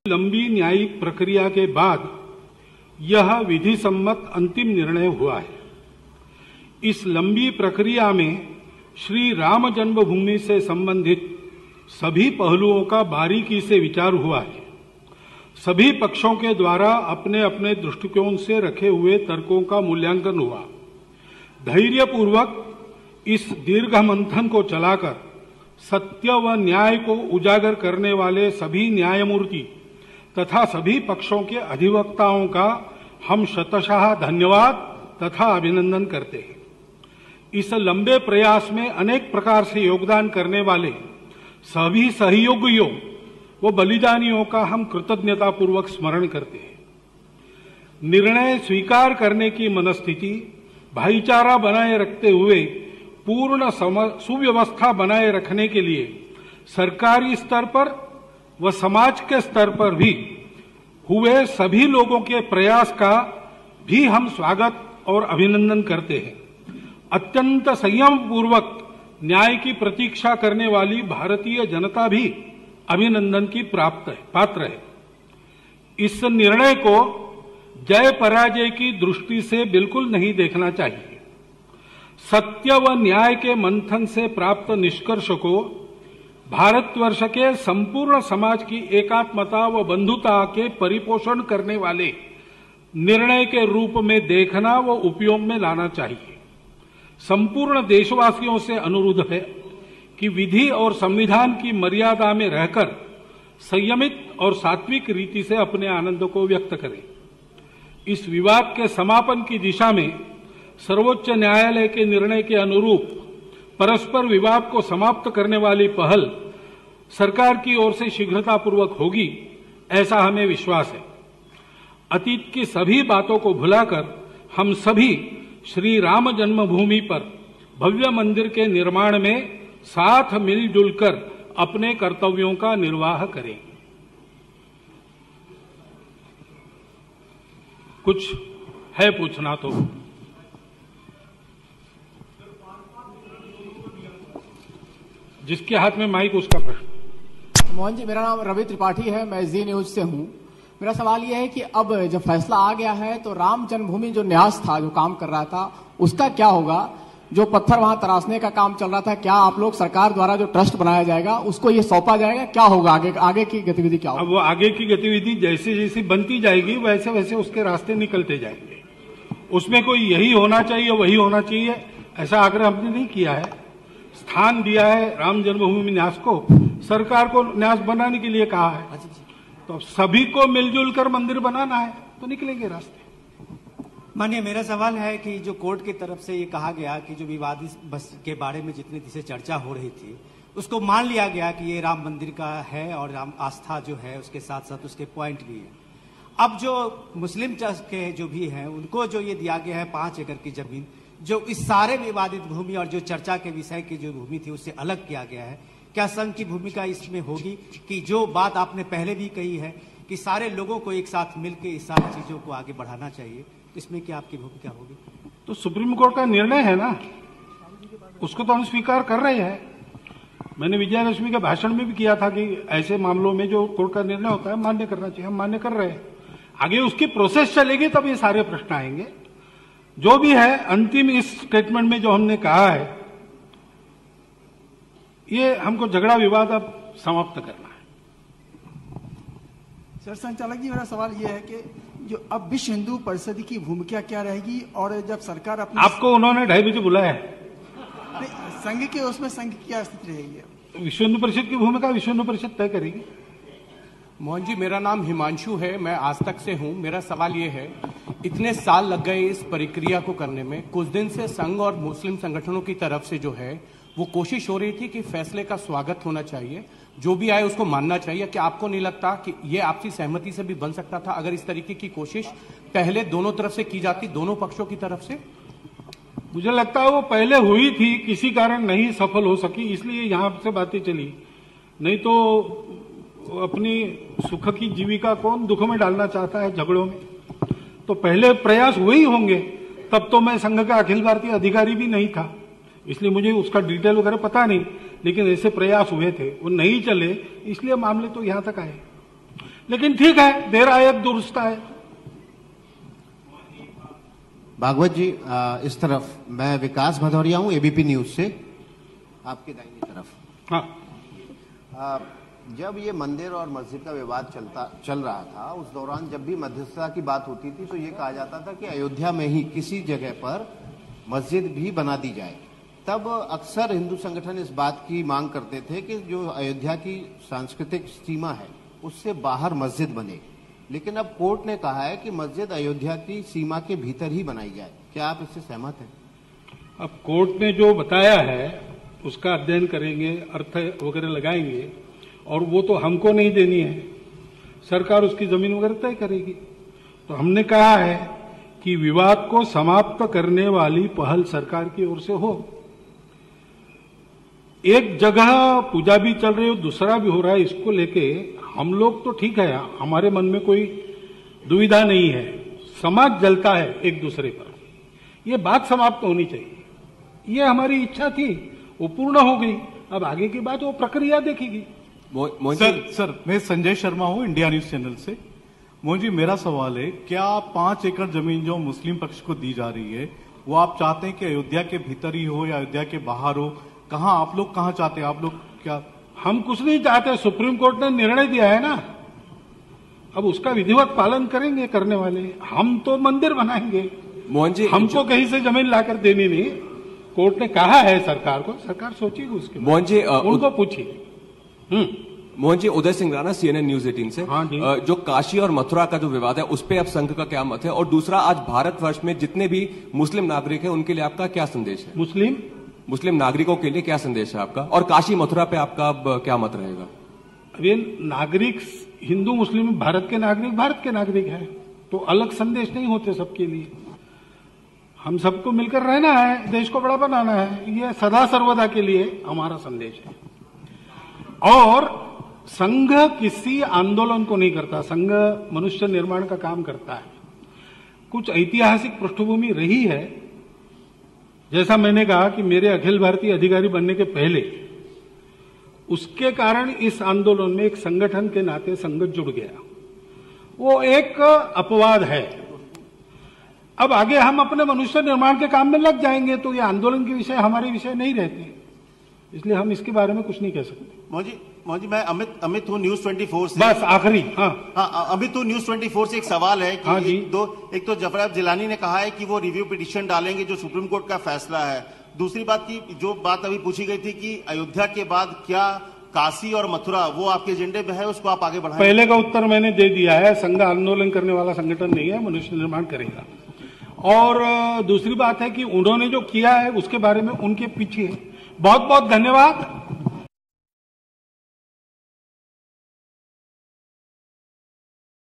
लंबी न्यायिक प्रक्रिया के बाद यह विधि सम्मत अंतिम निर्णय हुआ है। इस लंबी प्रक्रिया में श्री राम जन्मभूमि से संबंधित सभी पहलुओं का बारीकी से विचार हुआ है। सभी पक्षों के द्वारा अपने अपने दृष्टिकोण से रखे हुए तर्कों का मूल्यांकन हुआ। धैर्यपूर्वक इस दीर्घ मंथन को चलाकर सत्य व न्याय को उजागर करने वाले सभी न्यायमूर्ति तथा सभी पक्षों के अधिवक्ताओं का हम शतशः धन्यवाद तथा अभिनंदन करते हैं। इस लंबे प्रयास में अनेक प्रकार से योगदान करने वाले सभी सहयोगियों व बलिदानियों का हम कृतज्ञतापूर्वक स्मरण करते हैं। निर्णय स्वीकार करने की मनस्थिति, भाईचारा बनाए रखते हुए पूर्ण सुव्यवस्था बनाए रखने के लिए सरकारी स्तर पर व समाज के स्तर पर भी हुए सभी लोगों के प्रयास का भी हम स्वागत और अभिनंदन करते हैं। अत्यंत संयम पूर्वक न्याय की प्रतीक्षा करने वाली भारतीय जनता भी अभिनंदन की पात्र है। इस निर्णय को जय पराजय की दृष्टि से बिल्कुल नहीं देखना चाहिए। सत्य व न्याय के मंथन से प्राप्त निष्कर्ष को भारतवर्ष के संपूर्ण समाज की एकात्मता व बंधुता के परिपोषण करने वाले निर्णय के रूप में देखना व उपयोग में लाना चाहिए। संपूर्ण देशवासियों से अनुरोध है कि विधि और संविधान की मर्यादा में रहकर संयमित और सात्विक रीति से अपने आनंद को व्यक्त करें। इस विवाद के समापन की दिशा में सर्वोच्च न्यायालय के निर्णय के अनुरूप परस्पर विवाद को समाप्त करने वाली पहल सरकार की ओर से शीघ्रतापूर्वक होगी, ऐसा हमें विश्वास है। अतीत की सभी बातों को भुलाकर हम सभी श्री राम जन्मभूमि पर भव्य मंदिर के निर्माण में साथ मिलजुल कर अपने कर्तव्यों का निर्वाह करें। कुछ है पूछना तो? जिसके हाथ में माइक उसका प्रश्न। मोहन जी, मेरा नाम रवि त्रिपाठी है, मैं जी न्यूज से हूं। मेरा सवाल यह है कि अब जब फैसला आ गया है तो राम जन्मभूमि जो न्यास था, जो काम कर रहा था, उसका क्या होगा? जो पत्थर वहां तराशने का काम चल रहा था, क्या आप लोग सरकार द्वारा जो ट्रस्ट बनाया जाएगा उसको ये सौंपा जाएगा? क्या होगा आगे की गतिविधि क्या होगी? अब वो आगे की गतिविधि जैसे जैसे बनती जाएगी वैसे वैसे उसके रास्ते निकलते जाएंगे। उसमें कोई यही होना चाहिए वही होना चाहिए ऐसा आग्रह हमने नहीं किया है। स्थान दिया है राम जन्मभूमि न्यास को, सरकार को न्यास बनाने के लिए कहा है, तो सभी को मिलजुल कर मंदिर बनाना है तो निकलेंगे रास्ते। माननीय, मेरा सवाल है कि जो कोर्ट की तरफ से ये कहा गया कि जो विवादित बस के बारे में जितनी से चर्चा हो रही थी उसको मान लिया गया कि ये राम मंदिर का है और राम आस्था जो है उसके साथ साथ उसके पॉइंट भी है। अब जो मुस्लिम चर्च के जो भी हैं उनको जो ये दिया गया है 5 एकड़ की जमीन, जो इस सारे विवादित भूमि और जो चर्चा के विषय की जो भूमि थी उससे अलग किया गया है, क्या संघ की भूमिका इसमें होगी कि जो बात आपने पहले भी कही है कि सारे लोगों को एक साथ मिलकर इस सारी चीजों को आगे बढ़ाना चाहिए, इसमें क्या आपकी भूमिका होगी? तो सुप्रीम कोर्ट का निर्णय है ना, उसको तो हम स्वीकार कर रहे हैं। मैंने विजयदशमी के भाषण में भी किया था कि ऐसे मामलों में जो कोर्ट का निर्णय होता है मान्य करना चाहिए, हम मान्य कर रहे हैं। आगे उसकी प्रोसेस चलेगी तब ये सारे प्रश्न आएंगे। जो भी है अंतिम इस स्टेटमेंट में जो हमने कहा है, ये हमको झगड़ा विवाद अब समाप्त करना है। सर संचालक जी, मेरा सवाल ये है कि जो अब विश्व हिंदू परिषद की भूमिका क्या रहेगी और जब सरकार अपने आपको उन्होंने 2:30 बजे बुलाया है, संघ के उसमें संघ की क्या स्थिति रहेगी? विश्व हिंदू परिषद की भूमिका विश्व हिंदू परिषद तय करेगी। मोहन जी, मेरा नाम हिमांशु है, मैं आज तक से हूं। मेरा सवाल ये है, इतने साल लग गए इस प्रक्रिया को करने में, कुछ दिन से संघ और मुस्लिम संगठनों की तरफ से जो है वो कोशिश हो रही थी कि फैसले का स्वागत होना चाहिए, जो भी आए उसको मानना चाहिए। क्या आपको नहीं लगता कि ये आपसी सहमति से भी बन सकता था अगर इस तरीके की कोशिश पहले दोनों तरफ से की जाती, दोनों पक्षों की तरफ से? मुझे लगता है वो पहले हुई थी, किसी कारण नहीं सफल हो सकी, इसलिए यहां से बातें चली। नहीं तो अपनी सुख की जीविका कौन दुख में डालना चाहता है झगड़ों में? तो पहले प्रयास हुए ही होंगे। तब तो मैं संघ का अखिल भारतीय अधिकारी भी नहीं था, इसलिए मुझे उसका डिटेल वगैरह पता नहीं, लेकिन ऐसे प्रयास हुए थे, वो नहीं चले, इसलिए मामले तो यहां तक आए। लेकिन ठीक है, देर आए दुरुस्त आए। भागवत जी, इस तरफ मैं विकास भदौरिया हूं, एबीपी न्यूज से, आपके दाहिनी तरफ। हाँ, जब ये मंदिर और मस्जिद का विवाद चल रहा था, उस दौरान जब भी मध्यस्थता की बात होती थी तो ये कहा जाता था कि अयोध्या में ही किसी जगह पर मस्जिद भी बना दी जाए। तब अक्सर हिंदू संगठन इस बात की मांग करते थे कि जो अयोध्या की सांस्कृतिक सीमा है उससे बाहर मस्जिद बने, लेकिन अब कोर्ट ने कहा है कि मस्जिद अयोध्या की सीमा के भीतर ही बनाई जाए। क्या आप इससे सहमत हैं? अब कोर्ट ने जो बताया है उसका अध्ययन करेंगे, अर्थ वगैरह लगाएंगे, और वो तो हमको नहीं देनी है, सरकार उसकी जमीन वगैरह तय करेगी। तो हमने कहा है कि विवाद को समाप्त करने वाली पहल सरकार की ओर से हो। एक जगह पूजा भी चल रही हो, दूसरा भी हो रहा है, इसको लेके हम लोग तो ठीक है, हमारे मन में कोई दुविधा नहीं है। समाज जलता है एक दूसरे पर, ये बात समाप्त होनी चाहिए, ये हमारी इच्छा थी, वो पूर्ण हो गई। अब आगे की बात वो प्रक्रिया देखेगी। सर, मैं संजय शर्मा हूं, इंडिया न्यूज चैनल से। मोहन जी, मेरा सवाल है, क्या 5 एकड़ जमीन जो मुस्लिम पक्ष को दी जा रही है वो आप चाहते हैं कि अयोध्या के भीतर ही हो या अयोध्या के बाहर हो? कहाँ आप लोग कहाँ चाहते हैं? आप लोग क्या? हम कुछ नहीं चाहते, सुप्रीम कोर्ट ने निर्णय दिया है ना, अब उसका विधिवत पालन करेंगे करने वाले। हम तो मंदिर बनाएंगे, मोहन जी, हमको कहीं से जमीन लाकर देनी नहीं। कोर्ट ने कहा है सरकार को, सरकार सोचेगी उसके बाद। मोहन जी, उनको पूछिए। मोहन जी, उदय सिंह राणा, CNN न्यूज 18 से। हाँ जी। जो काशी और मथुरा का जो विवाद है उस पे अब संघ का क्या मत है? और दूसरा, आज भारतवर्ष में जितने भी मुस्लिम नागरिक हैं उनके लिए आपका क्या संदेश है? मुस्लिम नागरिकों के लिए क्या संदेश है आपका? और काशी मथुरा पे आपका अब क्या मत रहेगा? अभी नागरिक, हिंदू मुस्लिम भारत के नागरिक हैं, तो अलग संदेश नहीं होते सबके लिए। हम सबको मिलकर रहना है, देश को बड़ा बनाना है, ये सदा सर्वदा के लिए हमारा संदेश है। और संघ किसी आंदोलन को नहीं करता, संघ मनुष्य निर्माण का काम करता है। कुछ ऐतिहासिक पृष्ठभूमि रही है, जैसा मैंने कहा कि मेरे अखिल भारतीय अधिकारी बनने के पहले, उसके कारण इस आंदोलन में एक संगठन के नाते संघ जुड़ गया। वो एक अपवाद है। अब आगे हम अपने मनुष्य निर्माण के काम में लग जाएंगे तो ये आंदोलन के विषय हमारे विषय नहीं रहते, इसलिए हम इसके बारे में कुछ नहीं कह सकते। मोहन जी, मैं अमित हूँ, न्यूज 24 से। बस आखिरी। हाँ, अमित हूँ, न्यूज 24 से। एक सवाल है कि हाँ जी। एक तो जफर जिलानी ने कहा है कि वो रिव्यू पिटीशन डालेंगे जो सुप्रीम कोर्ट का फैसला है। दूसरी बात की जो बात अभी पूछी गई थी कि अयोध्या के बाद क्या काशी और मथुरा वो आपके एजेंडे में है, उसको आप आगे बढ़ाएं? पहले का उत्तर मैंने दे दिया है, संघ आंदोलन करने वाला संगठन नहीं है, मनुष्य निर्माण करेगा। और दूसरी बात है कि उन्होंने जो किया है उसके बारे में उनके पीछे बहुत बहुत धन्यवाद।